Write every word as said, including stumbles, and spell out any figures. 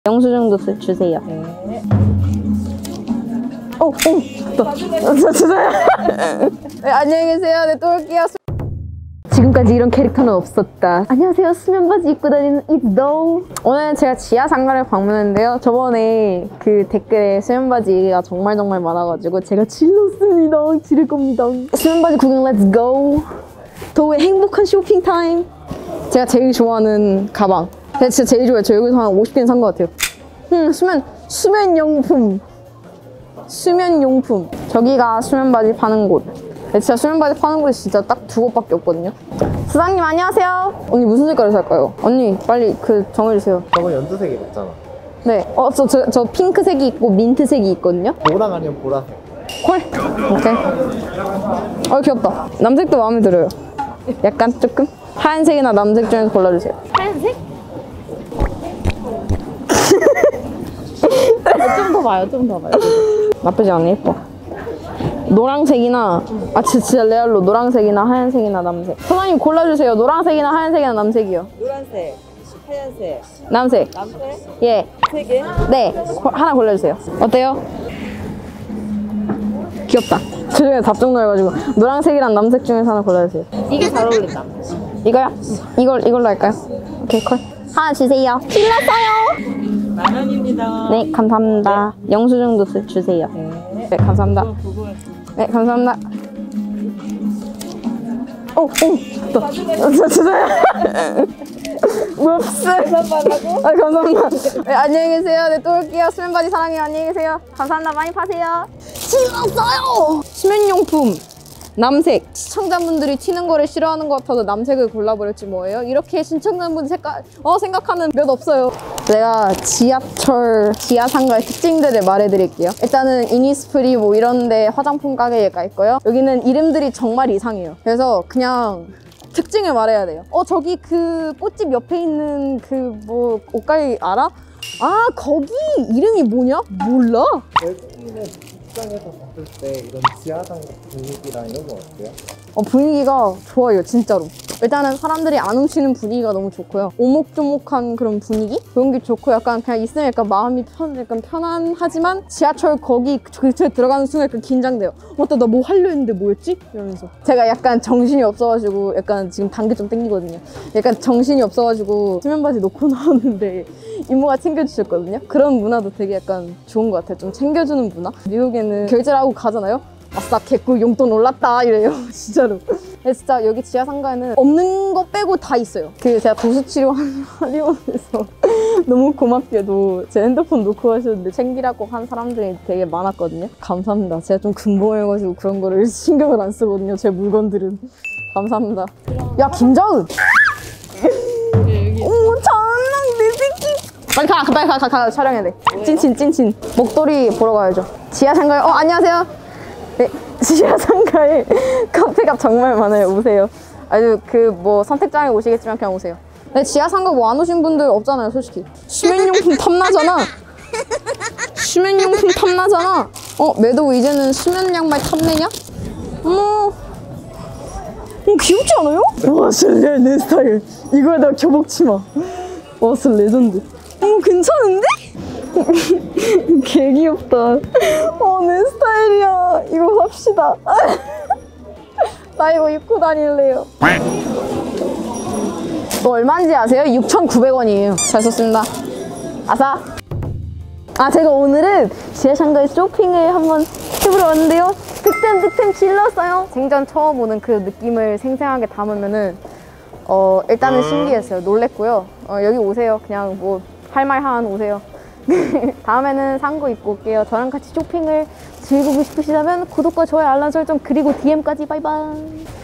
영수증도 주세요. 네. 어, 어, 또. 주세요. 네, 안녕히 계세요. 네, 또 올게요. 지금까지 이런 캐릭터는 없었다. 안녕하세요. 수면 바지 입고 다니는 이동. 오늘 제가 지하 상가를 방문했는데요. 저번에 그 댓글에 수면 바지가 정말 정말 많아가지고 제가 질렀습니다. 지를 겁니다. 수면 바지 구경 렛츠 고. 더우의 행복한 쇼핑 타임. 제가 제일 좋아하는 가방. 제가 진짜 제일 좋아해요. 저 여기서 한 오십 개는 산 것 같아요. 음, 수면, 수면용품. 수면용품. 저기가 수면 바지 파는 곳. 진짜 수면 바지 파는 곳이 진짜 딱 두 곳밖에 없거든요. 사장님 안녕하세요. 언니 무슨 색깔을 살까요? 언니 빨리 그 정해주세요. 저거 연두색이 없잖아. 네. 어, 저, 저, 저 핑크색이 있고 민트색이 있거든요. 노랑 아니면 보라색. 콜. 오케이. 어, 귀엽다. 남색도 마음에 들어요. 약간 조금? 하얀색이나 남색 중에서 골라주세요. 하얀색? 좀 더 봐요, 좀 더 봐요. 나쁘지 않네, 예뻐. 노란색이나, 아 진짜 레알로 노란색이나 하얀색이나 남색. 사장님 골라주세요. 노란색이나 하얀색이나 남색이요. 노란색, 하얀색, 남색. 남색, 예. 세 개. 네. 고, 하나 골라주세요. 어때요? 귀엽다. 저 중에 답정 넣어가지고 노란색이랑 남색 중에서 하나 골라주세요. 이게 잘 어울린다. 이거요? 이걸, 이걸로 할까요? 오케이, 콜. 하나 주세요. 필났어요. 만 원입니다. 네, 감사합니다. 영수증도 주- 주세요. 네. 네, 감사합니다. 네, 감사합니다. 어, 어, 또. 저, 주세요. 몹스. 아, 감사합니다. 네, 안녕히 계세요. 네, 또 올게요. 수면 바지 사랑해요. 안녕히 계세요. 감사합니다. 많이 파세요. 싫었어요. 수면용품. 남색. 시청자분들이 튀는 거를 싫어하는 것 같아서 남색을 골라버렸지 뭐예요? 이렇게 시청자분 색깔 어 생각하는 몇 없어요. 제가 지하철 지하상가의 특징들을 말해드릴게요. 일단은 이니스프리 뭐 이런데 화장품 가게가 있고요. 여기는 이름들이 정말 이상해요. 그래서 그냥 특징을 말해야 돼요. 어 저기 그 꽃집 옆에 있는 그 뭐 옷가게 알아? 아 거기 이름이 뭐냐? 몰라? 외국인의 입장에서 봤을 때 이런 지하상 분위기랑 이런 거 어때요? 어, 분위기가 좋아요, 진짜로. 일단은 사람들이 안 훔치는 분위기가 너무 좋고요. 오목조목한 그런 분위기? 그런 게 좋고 약간 그냥 있으면 약간 마음이 편, 약간 편안하지만 지하철 거기 근처에 들어가는 순간 약간 긴장돼요. 맞다, 나 뭐 하려 했는데 뭐였지? 이러면서. 제가 약간 정신이 없어가지고 약간 지금 단계 좀 땡기거든요. 약간 정신이 없어가지고 수면 바지 놓고 나오는데 이모가 챙겨주셨거든요. 그런 문화도 되게 약간 좋은 것 같아요. 좀 챙겨주는 문화? 미국에는 결제를 하고 가잖아요? 아싸 개꿀 용돈 올랐다 이래요. 진짜로. 근데 진짜 여기 지하 상가에는 없는 거 빼고 다 있어요. 그 제가 도수치료 하려면서 너무 고맙게도 제 핸드폰 놓고 가셨는데 챙기라고 한 사람들이 되게 많았거든요. 감사합니다. 제가 좀 근본해가지고 그런 거를 신경을 안 쓰거든요. 제 물건들은. 감사합니다. 야 김자은! 오 장난 내 새끼! 빨리 가! 빨리 가! 가! 가! 촬영해야 돼. 찐친 찐친. 목도리 보러 가야죠. 지하 상가에 어 안녕하세요. 네, 지하 상가에 카페가 정말 많아요. 오세요. 아주 그 뭐 선택장에 오시겠지만 그냥 오세요. 네, 지하 상가 뭐 안 오신 분들 없잖아요, 솔직히. 수면용품 탐나잖아. 수면용품 탐나잖아. 어, 매도 이제는 수면 양말 탐내냐? 어머, 어, 귀엽지 않아요? 와, 진짜 내 스타일. 이거에다 교복 치마. 와, 진짜 레전드. 어, 괜찮은데? 개 귀엽다. 어, 내 스타일이야. 이거 합시다. 나 이거 입고 다닐래요. 또 얼마인지 아세요? 육천구백 원이에요. 잘 썼습니다. 아싸. 아, 제가 오늘은 지하상가에 쇼핑을 한번 해보러 왔는데요. 득템 득템 질렀어요. 생전 처음 오는 그 느낌을 생생하게 담으면은 어 일단은 신기했어요. 놀랬고요. 어, 여기 오세요. 그냥 뭐 할 말 한 오세요. 다음에는 산 거 입고 올게요. 저랑 같이 쇼핑을 즐기고 싶으시다면 구독과 좋아요 알람 설정 그리고 디엠까지 바이바이.